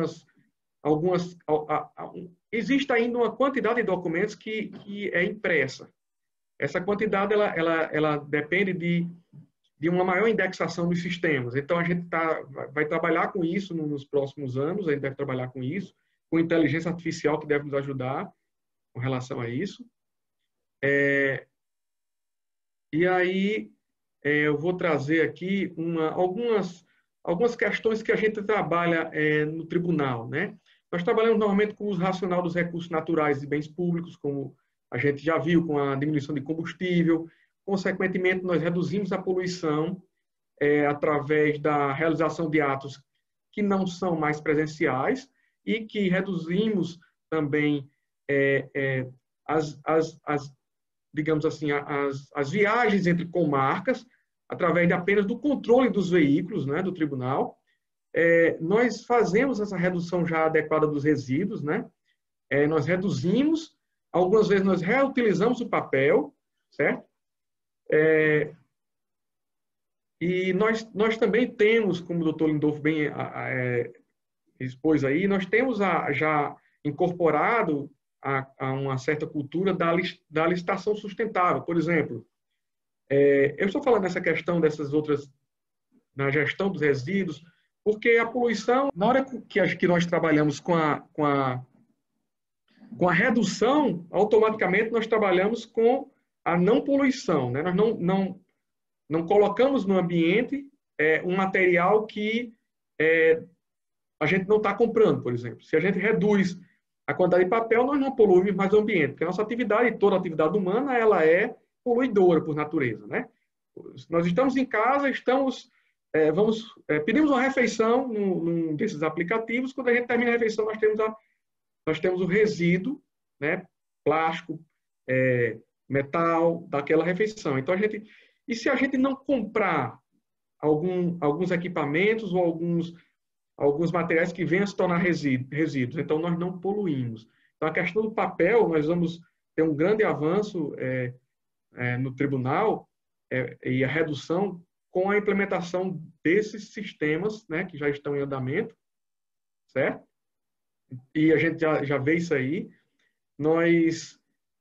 existe ainda uma quantidade de documentos que é impressa. Essa quantidade ela depende de uma maior indexação dos sistemas. Então, a gente vai trabalhar com isso nos próximos anos, a gente deve trabalhar com isso, com inteligência artificial que deve nos ajudar com relação a isso. E aí, eu vou trazer aqui algumas questões que a gente trabalha no tribunal, né? Nós trabalhamos normalmente com o uso racional dos recursos naturais e bens públicos, como a gente já viu com a diminuição de combustível. Consequentemente, nós reduzimos a poluição através da realização de atos que não são mais presenciais e que reduzimos também digamos assim, as viagens entre comarcas através de apenas do controle dos veículos, né, do tribunal. Nós fazemos essa redução já adequada dos resíduos, né? Nós reduzimos, algumas vezes nós reutilizamos o papel, certo? E nós também temos, como o doutor Lindolfo bem expôs aí, nós temos já incorporado a uma certa cultura da licitação sustentável. Por exemplo, eu estou falando dessa questão dessas outras, na gestão dos resíduos, porque a poluição, na hora que nós trabalhamos com a redução, automaticamente nós trabalhamos com a não poluição, né? Nós não colocamos no ambiente um material que a gente não está comprando, por exemplo. Se a gente reduz a quantidade de papel, nós não poluímos mais o ambiente, porque a nossa atividade, toda atividade humana, ela é poluidora por natureza, né? Nós estamos em casa, pedimos uma refeição num desses aplicativos, quando a gente termina a refeição, nós temos o resíduo, né? Plástico, metal, daquela refeição. Então, e se a gente não comprar alguns equipamentos ou alguns materiais que venham a se tornar resíduos, então nós não poluímos. Então, a questão do papel, nós vamos ter um grande avanço no tribunal e a redução com a implementação desses sistemas, né, que já estão em andamento, certo? E a gente já vê isso aí. Nós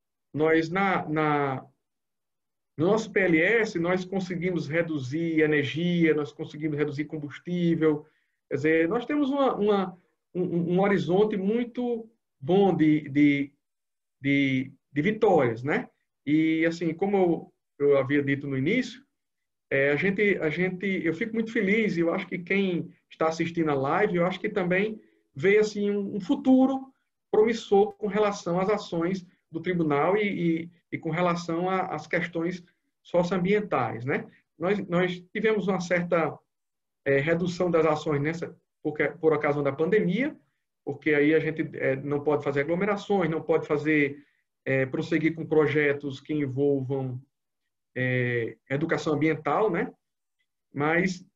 no nosso PLS, nós conseguimos reduzir energia, nós conseguimos reduzir combustível. Quer dizer, nós temos um horizonte muito bom de vitórias, né? E, assim, como eu havia dito no início, eu fico muito feliz, e eu acho que quem está assistindo a live, eu acho que também vê, assim, um futuro promissor com relação às ações do tribunal e com relação às questões socioambientais, né? Nós tivemos uma certa redução das ações por ocasião da pandemia, porque aí a gente não pode fazer aglomerações, não pode prosseguir com projetos que envolvam educação ambiental, né? Mas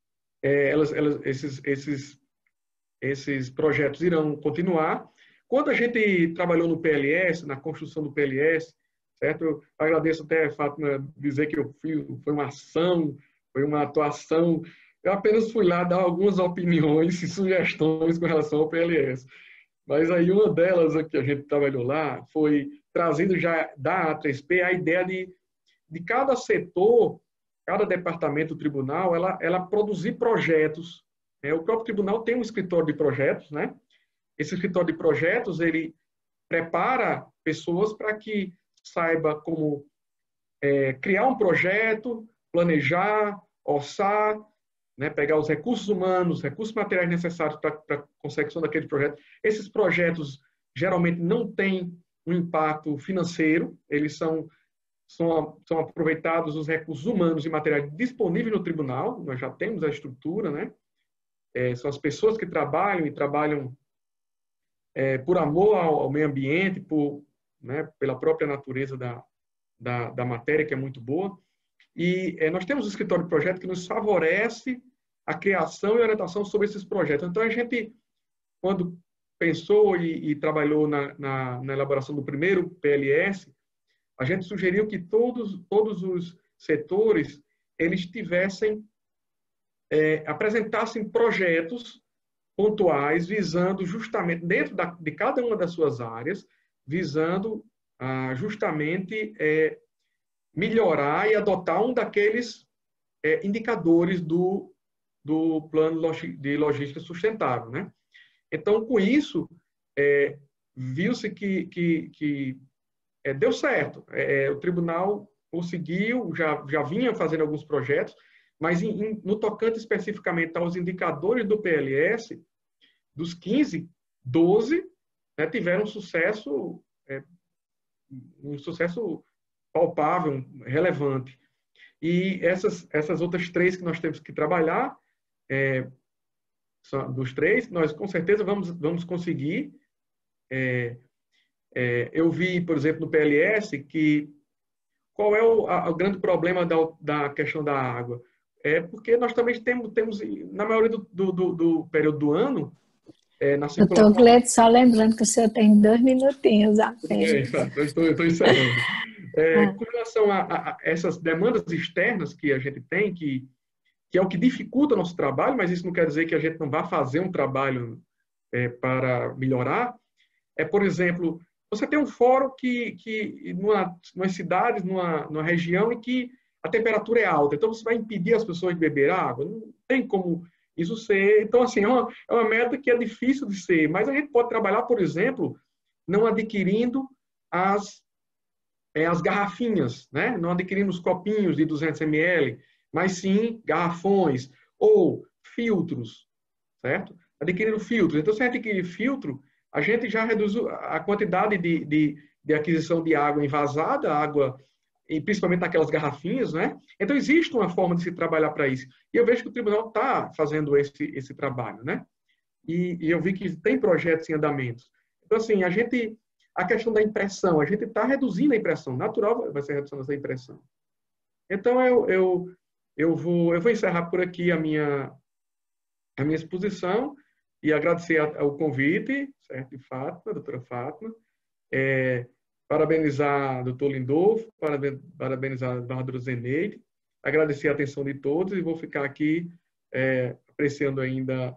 esses projetos irão continuar. Quando a gente trabalhou no PLS, na construção do PLS, certo? Eu agradeço até, Fátima, dizer que foi uma ação, foi uma atuação. Eu apenas fui lá dar algumas opiniões e sugestões com relação ao PLS. Mas aí uma delas que a gente trabalhou lá foi trazendo já da A3P a ideia de cada setor, cada departamento do tribunal, ela produzir projetos. O próprio tribunal tem um escritório de projetos, né? Esse escritório de projetos, ele prepara pessoas para que saiba como criar um projeto, planejar, orçar, né, pegar os recursos humanos, recursos materiais necessários para a consecução daquele projeto. Esses projetos geralmente não têm um impacto financeiro, eles são aproveitados os recursos humanos e materiais disponíveis no tribunal, nós já temos a estrutura, né? São as pessoas que trabalham por amor ao meio ambiente, né, pela própria natureza da matéria, que é muito boa. E nós temos um escritório de projeto que nos favorece a criação e orientação sobre esses projetos. Então, a gente, quando pensou e trabalhou na elaboração do primeiro PLS, a gente sugeriu que todos os setores eles apresentassem projetos pontuais visando justamente, dentro de cada uma das suas áreas, visando justamente melhorar e adotar um daqueles indicadores do plano de logística sustentável, né? Então, com isso, viu-se que deu certo. O tribunal conseguiu, já vinha fazendo alguns projetos, mas no tocante especificamente aos indicadores do PLS, dos 15, 12 né, tiveram um sucesso palpável, relevante. E essas outras 3 que nós temos que trabalhar, dos 3, nós com certeza vamos conseguir. Eu vi, por exemplo, no PLS, que qual é o grande problema da questão da água? Porque nós também temos na maioria do período do ano, na circulação... Doutor Gleito, só lembrando que o senhor tem 2 minutinhos apenas. Eu estou encerrando. Com relação a essas demandas externas que a gente tem, que é o que dificulta o nosso trabalho, mas isso não quer dizer que a gente não vá fazer um trabalho para melhorar. Por exemplo, você tem um fórum que numas cidades, numa região em que a temperatura é alta, então você vai impedir as pessoas de beber água? Não tem como isso ser. Então, assim, é uma meta que é difícil de ser, mas a gente pode trabalhar, por exemplo, não adquirindo as garrafinhas, né? Não adquirindo os copinhos de 200 ml, mas sim garrafões ou filtros, certo? Adquirindo filtros. Então, se a gente adquirir filtro, a gente já reduz a quantidade de aquisição de água envasada, e principalmente naquelas garrafinhas, né? Então, existe uma forma de se trabalhar para isso. E eu vejo que o tribunal está fazendo esse trabalho, né? E eu vi que tem projetos em andamento. Então, assim, a questão da impressão, a gente está reduzindo a impressão. Natural vai ser a redução dessa impressão. Então, eu vou encerrar por aqui a minha exposição e agradecer o convite, certo, de Fátima, doutora Fátima, parabenizar o doutor Lindolfo, parabenizar a doutora Zeneide, agradecer a atenção de todos e vou ficar aqui apreciando ainda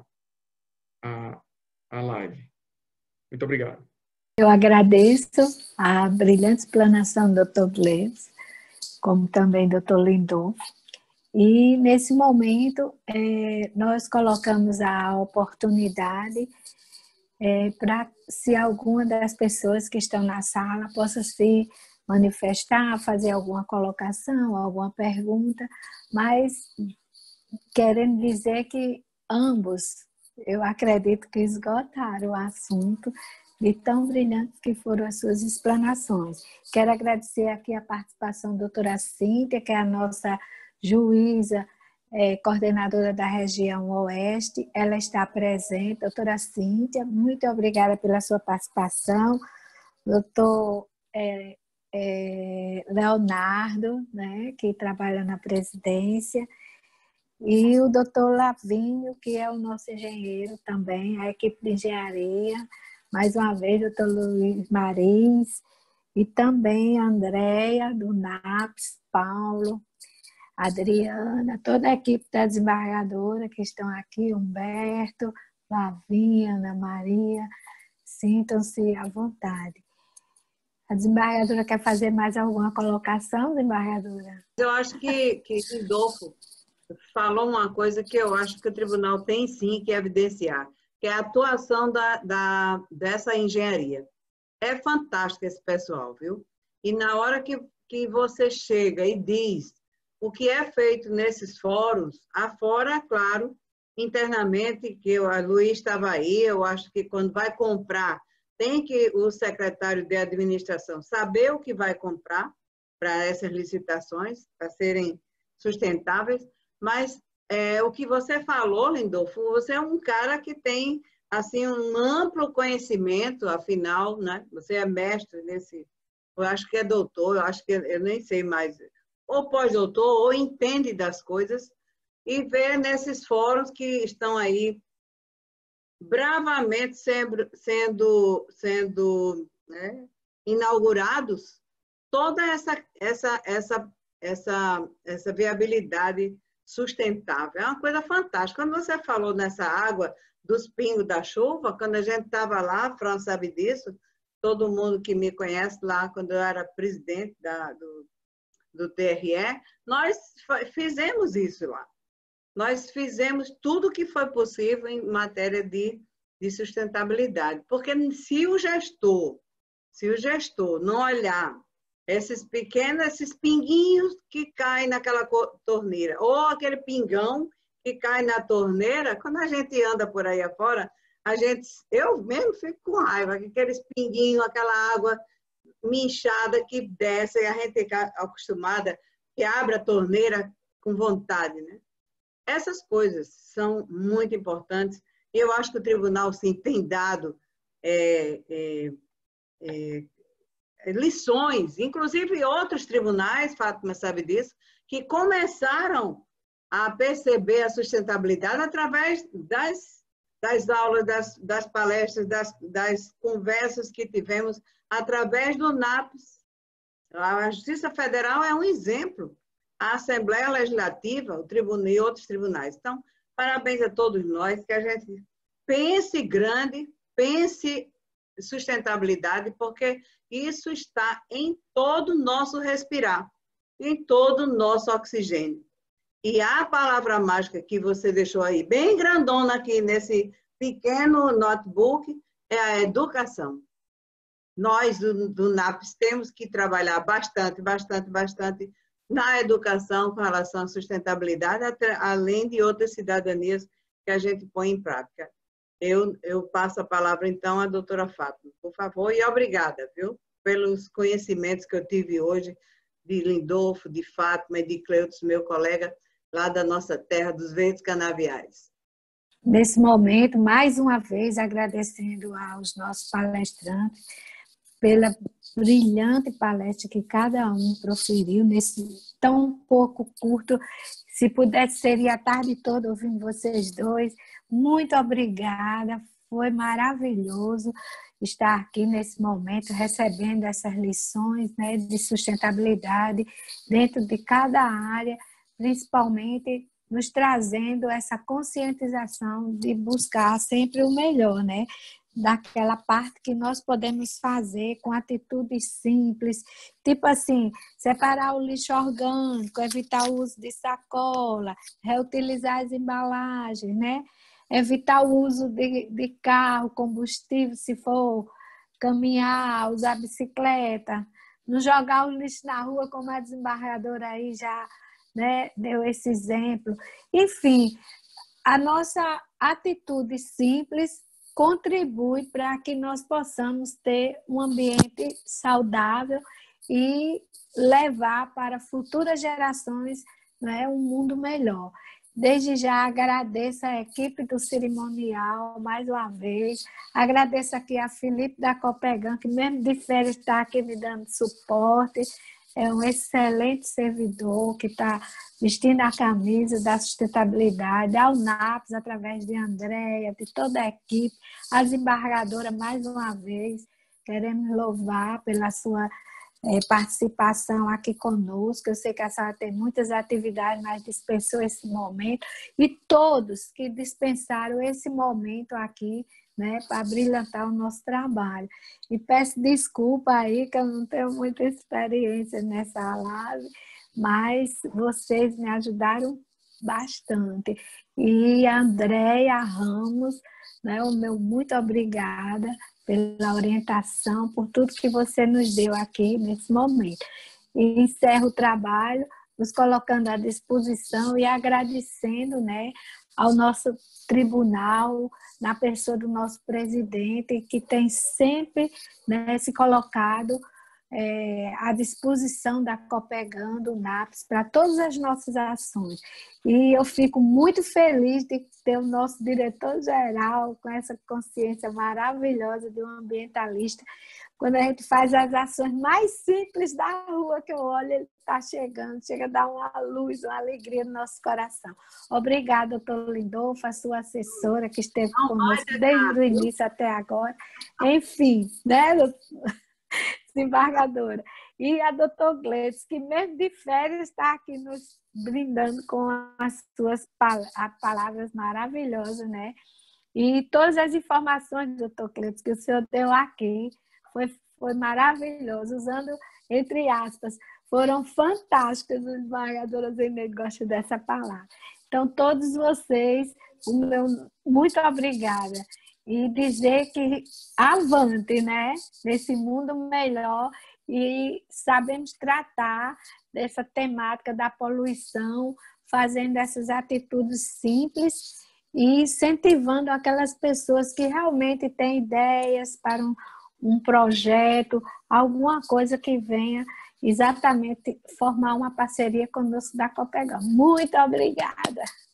a live. Muito obrigado. Eu agradeço a brilhante explanação do Dr. Gleito, como também do Dr. Lindolfo. E, nesse momento, nós colocamos a oportunidade para, se alguma das pessoas que estão na sala possa se manifestar, fazer alguma colocação, alguma pergunta, mas querendo dizer que ambos, eu acredito que esgotaram o assunto de tão brilhantes que foram as suas explanações. Quero agradecer aqui a participação da doutora Cíntia, que é a nossa juíza, coordenadora da região Oeste, ela está presente. Doutora Cíntia, muito obrigada pela sua participação. Doutor Leonardo, né, que trabalha na presidência, e o doutor Lavinho, que é o nosso engenheiro também, a equipe de engenharia, mais uma vez, doutor Luiz Marins, e também a Andréia, do NAPS, Paulo, Adriana, toda a equipe da desembargadora que estão aqui, Humberto, Lavinha, Ana Maria, sintam-se à vontade. A desembargadora quer fazer mais alguma colocação, desembargadora? Eu acho que Lindolfo falou uma coisa que eu acho que o tribunal tem sim que evidenciar, que é a atuação dessa engenharia. É fantástico esse pessoal, viu? E na hora que você chega e diz o que é feito nesses fóruns, afora, claro, internamente, que a Luiz estava aí, eu acho que quando vai comprar, tem que o secretário de administração saber o que vai comprar para essas licitações, para serem sustentáveis, mas o que você falou, Lindolfo, você é um cara que tem assim um amplo conhecimento, afinal, né? Você é mestre nesse, eu acho que é doutor, eu acho que eu nem sei mais, ou pós-doutor, ou entende das coisas, e vê nesses fóruns que estão aí bravamente sendo né, inaugurados, toda essa viabilidade sustentável. É uma coisa fantástica. Quando você falou nessa água dos pingos da chuva, quando a gente estava lá, a Fran sabe disso, todo mundo que me conhece lá, quando eu era presidente do TRE, nós fizemos isso lá. Nós fizemos tudo o que foi possível em matéria de sustentabilidade. Porque se o gestor não olhar esses pinguinhos que caem naquela torneira, ou aquele pingão que cai na torneira, quando a gente anda por aí afora, eu mesmo fico com raiva, aqueles pinguinhos, aquela água minchada que desce, e a gente fica acostumada, que abre a torneira com vontade, né? Essas coisas são muito importantes e eu acho que o tribunal, sim, tem dado lições, inclusive outros tribunais, Fátima sabe disso, que começaram a perceber a sustentabilidade através das aulas, das palestras, das conversas que tivemos através do NAPS. A Justiça Federal é um exemplo. A Assembleia Legislativa, o tribunal e outros tribunais. Então, parabéns a todos nós, que a gente pense grande, pense sustentabilidade, porque isso está em todo o nosso respirar, em todo o nosso oxigênio. E a palavra mágica que você deixou aí, bem grandona aqui nesse pequeno notebook, é a educação. Nós, do NAPS, temos que trabalhar bastante na educação com relação à sustentabilidade, além de outras cidadanias que a gente põe em prática. Eu passo a palavra, então, à doutora Fátima, por favor, e obrigada, viu, pelos conhecimentos que eu tive hoje de Lindolfo, de Fátima e de Cleutis, meu colega, lá da nossa terra, dos Verdes Canaviais. Nesse momento, mais uma vez, agradecendo aos nossos palestrantes pela brilhante palestra que cada um proferiu nesse tão pouco curto. Se pudesse, seria a tarde toda ouvindo vocês dois. Muito obrigada, foi maravilhoso estar aqui nesse momento, recebendo essas lições, né, de sustentabilidade dentro de cada área, principalmente nos trazendo essa conscientização de buscar sempre o melhor, né? Daquela parte que nós podemos fazer com atitudes simples, tipo assim, separar o lixo orgânico, evitar o uso de sacola, reutilizar as embalagens, né? Evitar o uso de carro, combustível, se for caminhar, usar bicicleta, não jogar o lixo na rua, como a desembargadora aí já, né, deu esse exemplo. Enfim, a nossa atitude simples contribui para que nós possamos ter um ambiente saudável e levar para futuras gerações, né, um mundo melhor. Desde já agradeço a equipe do cerimonial, mais uma vez. Agradeço aqui a Felipe da Copegan, que mesmo de férias está aqui me dando suporte. É um excelente servidor que está vestindo a camisa da sustentabilidade, ao NAPS, através de Andréia, de toda a equipe, a desembargadora, mais uma vez, queremos louvar pela sua participação aqui conosco. Eu sei que a senhora tem muitas atividades, mas dispensou esse momento, e todos que dispensaram esse momento aqui, né, para brilhantar o nosso trabalho. E peço desculpa aí, que eu não tenho muita experiência nessa live, mas vocês me ajudaram bastante. E a Andréia Ramos, né, o meu muito obrigada pela orientação, por tudo que você nos deu aqui nesse momento. E encerro o trabalho nos colocando à disposição e agradecendo, né, ao nosso tribunal, na pessoa do nosso presidente, que tem sempre, né, se colocado à disposição da Copegam, do NAPS, para todas as nossas ações. E eu fico muito feliz de ter o nosso diretor-geral com essa consciência maravilhosa de um ambientalista. Quando a gente faz as ações mais simples da rua, que eu olho, ele está chegando, chega a dar uma luz, uma alegria no nosso coração. Obrigada, doutor Lindolfo, a sua assessora, que esteve conosco desde o início até agora. Enfim, né, desembargadora? E a doutora Gleides, que mesmo de férias está aqui nos brindando com as suas palavras maravilhosas, né? E todas as informações, doutor Gleides, que o senhor deu aqui, foi maravilhoso, usando entre aspas, foram fantásticas. Os desembargadoras Zeneide gostam dessa palavra. Então, todos vocês, muito obrigada. E dizer que avante, né? Nesse mundo melhor, e sabemos tratar dessa temática da poluição, fazendo essas atitudes simples e incentivando aquelas pessoas que realmente têm ideias para um projeto, alguma coisa que venha exatamente formar uma parceria conosco da Copegam. Muito obrigada!